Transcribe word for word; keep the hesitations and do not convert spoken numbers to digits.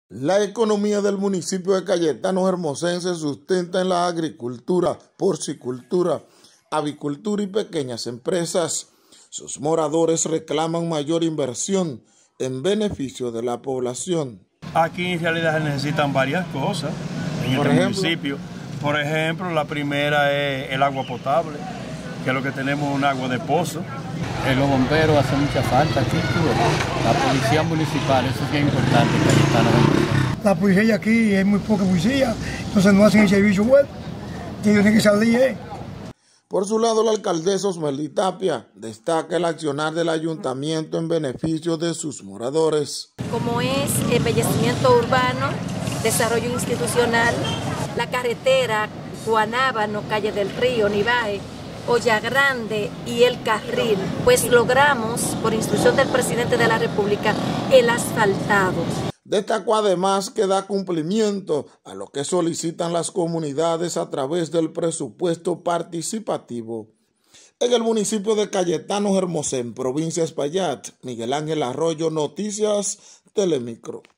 La economía del municipio de Cayetano Hermosén se sustenta en la agricultura, porcicultura, avicultura y pequeñas empresas. Sus moradores reclaman mayor inversión en beneficio de la población. Aquí en realidad se necesitan varias cosas en este municipio. Por ejemplo, la primera es el agua potable, que es lo que tenemos, un agua de pozo. Eh, los bomberos hacen mucha falta aquí, la policía municipal, eso sí es importante. La policía aquí es muy poca policía, entonces no hacen el servicio bueno, ellos tienen que salir. Eh. Por su lado, la alcaldesa Osmeli Tapia destaca el accionar del ayuntamiento en beneficio de sus moradores. Como es embellecimiento urbano, desarrollo institucional, la carretera Guanábano, Calle del Río, Nivaje, Olla Grande y El Carril, pues logramos, por instrucción del presidente de la República, el asfaltado. Destacó además que da cumplimiento a lo que solicitan las comunidades a través del presupuesto participativo. En el municipio de Cayetano Hermosén, provincia de Espaillat, Miguel Ángel Arroyo, Noticias Telemicro.